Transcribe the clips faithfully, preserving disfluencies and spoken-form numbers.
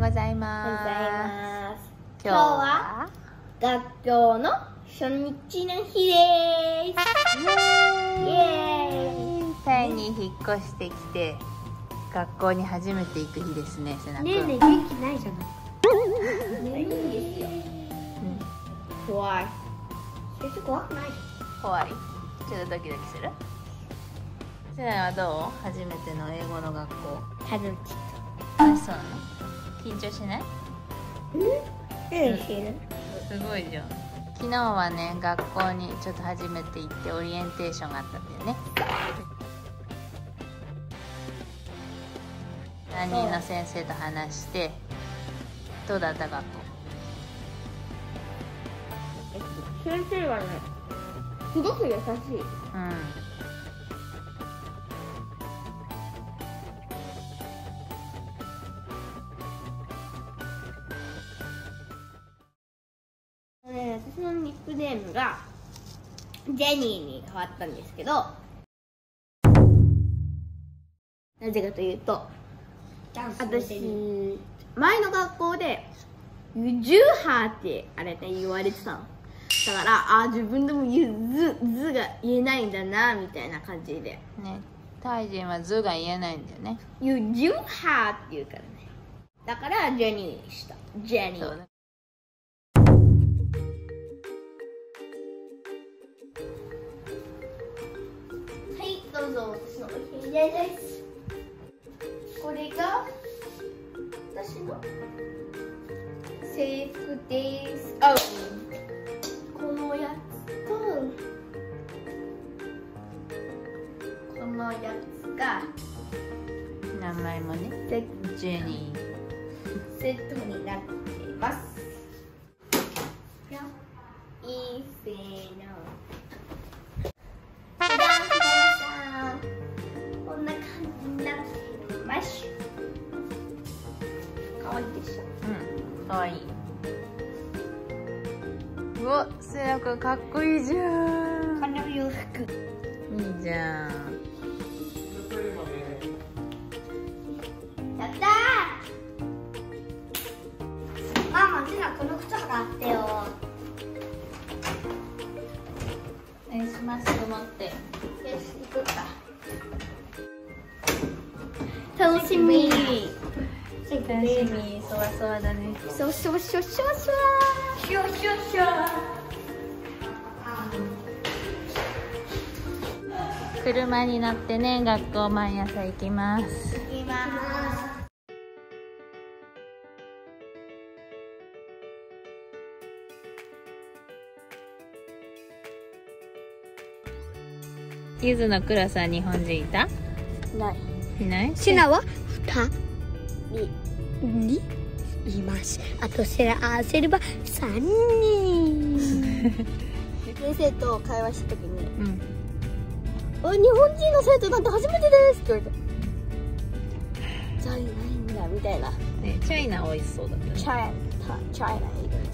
ございます。 おはようございます。 今日は学校の初日の日です。イエーイ。 タイに引っ越してきて学校に初めて行く日ですね。せなくん。 ねえねえ元気ないじゃない。 眠いんですよ。 うん、 怖い。 先生怖くない。 怖い。ちょっとドキドキする。せなはどう？初めての英語の学校。 楽しい。 あ、そうなの？緊張しない？ うん。してる。 すごいじゃん。昨日はね、学校にちょっと初めて行ってオリエンテーションがあったんだよね。担任の先生と話してどうだった学校？ 先生はね、すごく優しい。 うん。 ね、私のニックネームがジェニーに変わったんですけど、なぜかというと、私前の学校でジューハーってあれね言われてたの。だからあ自分でも言うズズが言えないんだなみたいな感じでね、タイ人はズが言えないんだよね。 言うジューハーって言うからね。だからジェニーにした。ジェニー。 そうだ。 はい、どうぞ私のお部屋です。これが私の制服です。あ、このやつとこのやつが名前もね、 セジェニー。 セットになっています。いいせーの。こんな感じになっています。可愛いでしょ。 うん、かわいい。うわ、せなくんかっこいいじゃん。 この洋服。 いいじゃん。 やったー。ママ、じゃあこの靴履ってよ。 お願いしますと思って。 よし、行くか。楽しみ。 楽しみ、そわそわだね。 そうそうそうそうそう。シュシュシュ。 車に乗ってね、学校毎朝行きます。 行きます。 ゆずのクラスは日本人いた？ ない。 いない？ シナは二人にいます。あとセラあセルバ三人。 先生と会話した時に、 うん。 あ、日本人の生徒なんて初めてですって言われて。じゃあいないんだみたいな。 ね、チャイナ美味しそうだったね。 チャイナ、チャイナいる。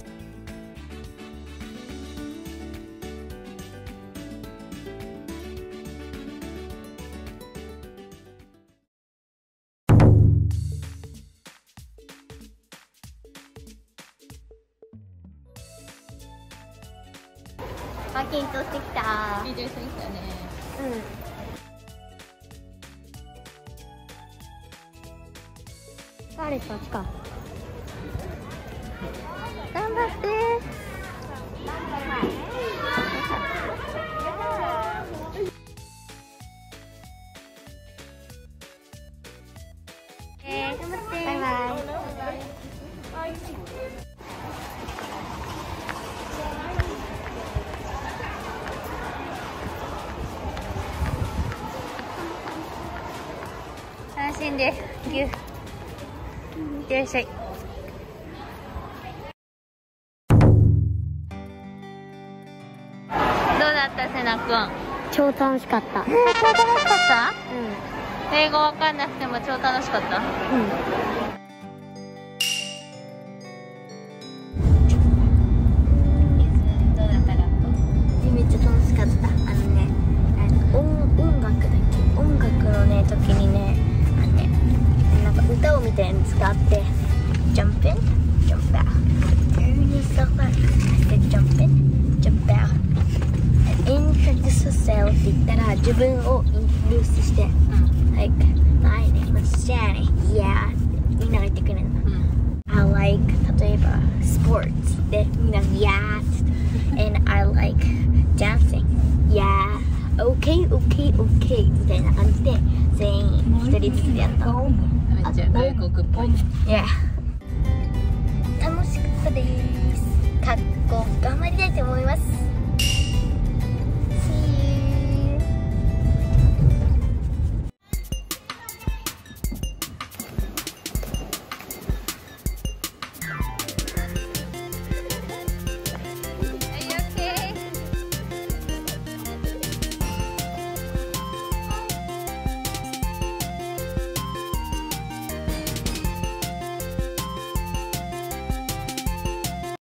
あ、緊張してきた。 緊張してきたね。 うん。誰そっちか。 頑張って。 えー、頑張って。 バイバイ。 楽しんで、ぎゅ。いってらっしゃい。どうだった、せなくん？ 超楽しかった。 えー、超楽しかった？ う英語わかんなくても超楽しかった？ ん。うん。 どうだった学校？ めっちゃ楽しかった。あのね、音音楽だっけ？音楽のね時にね、あのね、なんか歌をみたいに使って jump in, jump out. Turn yourself out. I said jump in, jump out. And introduce yourself って言ったら自分をイントロデュースして、like my name is Shani. Yeah ってみんなが言ってくれるの。I like 例えば sports でみんな yeah って。And I like dancing. Yeah. Okay, okay, okay みたいな感じで全員一人ずつでやった。 めっちゃ外国っぽい。 Yeah. 楽しかったです。